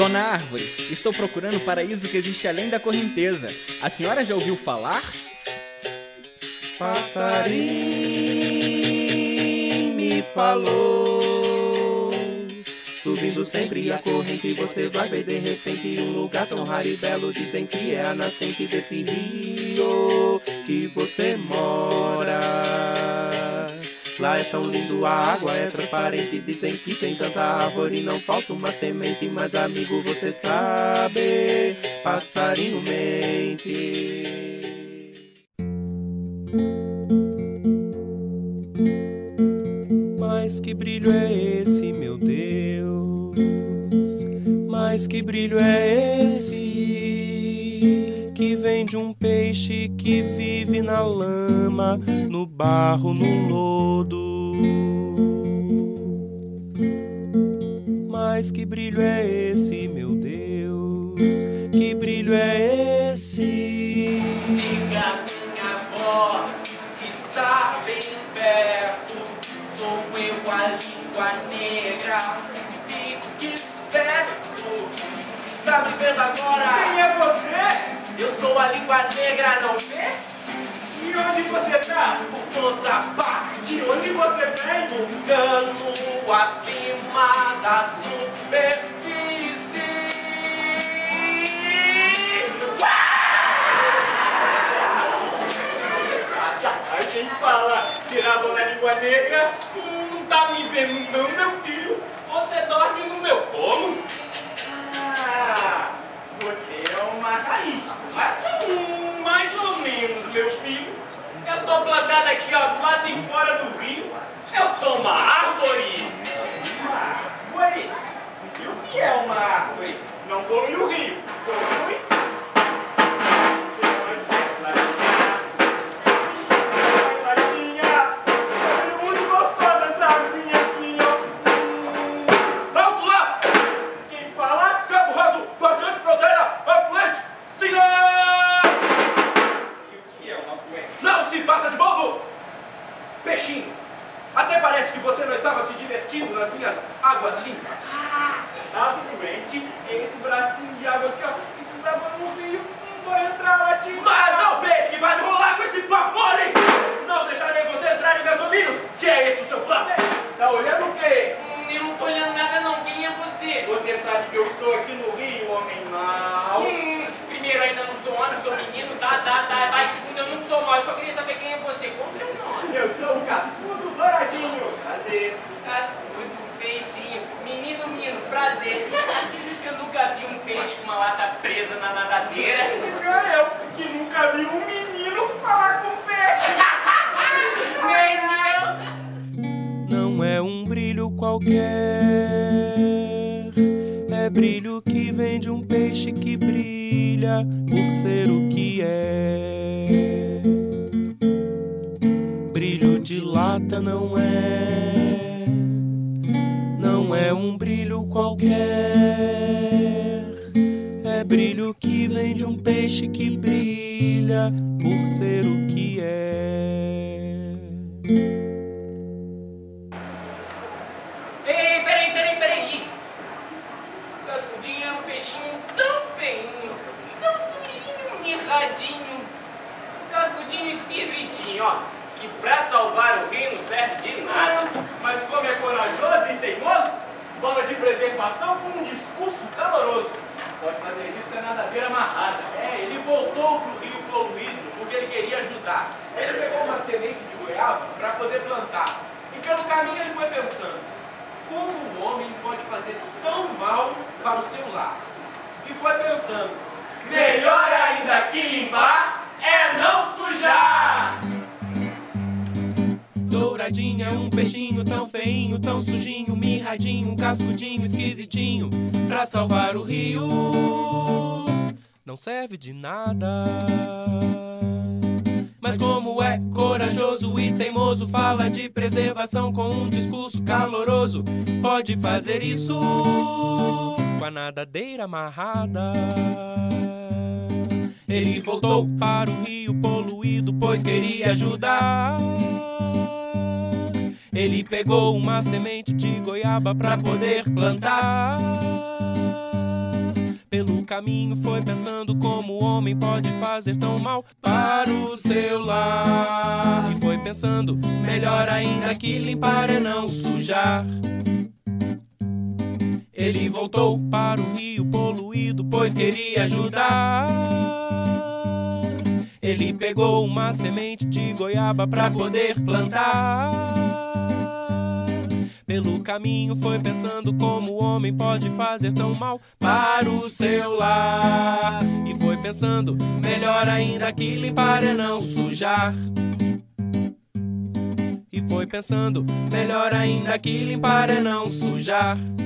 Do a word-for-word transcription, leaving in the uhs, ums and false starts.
Dona Árvore, estou procurando o paraíso que existe além da correnteza. A senhora já ouviu falar? Passarinho me falou, subindo sempre a corrente você vai ver de repente um lugar tão raro e belo. Dizem que é a nascente desse rio que você mora. Lá é tão lindo, a água é transparente. Dizem que tem tanta árvore, não falta uma semente. Mas amigo, você sabe, passarinho mente. Mas que brilho é esse, meu Deus? Mas que brilho é esse que vem de um peixe que vive na lama, no barro, no lodo? Mas que brilho é esse, meu Deus? Que brilho é esse? Diga minha voz, que está bem perto. Sou eu, a língua negra. Fique esperto. Está me vendo agora? Quem é você? Eu sou a língua negra, não vê? E onde você tá? Por toda parte. De onde você vem? Vulcano acima da superfície. Aí quem fala, será a Dona Língua Negra? Hum, não tá me vendo não, meu filho? Você dorme no meu colo? Ah, você é uma raiz, não é? Hum, mais ou menos, meu filho. Eu tô plantado aqui, ó, do lado de fora do rio. Eu sou uma árvore. Uma árvore? E o que é uma árvore? Não polui o rio, polui. Chega mais perto, Larinha. Ai, Larinha. É muito gostosa essa aguinha aqui, ó. Vamos lá! Quem fala? Cabo Raso, Guardião de Fronteira, afluente, siga! E o que é uma fluente? Não se passa de bobo! Peixinho, até parece que você não estava se divertindo nas minhas águas limpas. A fluente é esse bracinho de água aqui, ó. Se desaba no rio, não vou entrar lá, tio. Mas não pense que vai me rolar com esse papo mole! Não deixarei você entrar em meus domínios, se é este o seu plano! Tá olhando o quê? Hum, eu não tô olhando nada não, quem é você? Você sabe que eu estou aqui no rio, homem mau. Hum, primeiro, ainda não sou homem, sou menino, tá, tá, tá, tá. E segundo, eu não sou mal, eu só queria saber quem é você. Qual é o seu nome? Eu sou o cascudo douradinho. Prazer. Cascudo, peixinho, menino, menino, prazer. Eu nunca vi um peixe com uma lata presa na nadadeira. Eu que nunca vi um menino falar com peixe. Nem eu. Não é um brilho qualquer, é brilho que vem de um peixe que brilha por ser o que é. Brilho de lata não é, não é um brilho qualquer, é brilho que vem de um peixe que brilha por ser o que é. Ei, peraí, peraí, peraí. O cascudinho é um peixinho tão feinho, tão sujinho, mirradinho. Um cascudinho esquisitinho, ó. Que pra salvar o rio não serve de nada. Mas como é corajoso e teimoso, fala de preservação com um discurso caloroso. Pode fazer isso com a nadadeira amarrada. É, ele voltou pro rio poluído porque ele queria ajudar. Ele pegou uma semente de goiaba para poder plantar. E pelo caminho ele foi pensando, como o homem pode fazer tão mal para o seu lar? E foi pensando, melhor ainda que limpar é não sujar! Douradinho é um peixinho tão feinho, tão sujinho, mirradinho, um cascudinho esquisitinho. Pra salvar o rio, não serve de nada. Mas como é corajoso e teimoso, fala de preservação com um discurso caloroso. Pode fazer isso com a nadadeira amarrada. Ele voltou para o rio poluído, pois queria ajudar. Ele pegou uma semente de goiaba pra poder plantar. caminho foi pensando como o homem pode fazer tão mal para o seu lar. E foi pensando, melhor ainda que limpar é não sujar. Ele voltou para o rio poluído, pois queria ajudar. Ele pegou uma semente de goiaba pra poder plantar. Pelo caminho foi pensando como o homem pode fazer tão mal para o seu lar. E foi pensando, melhor ainda que limpar é não sujar. E foi pensando, melhor ainda que limpar é não sujar.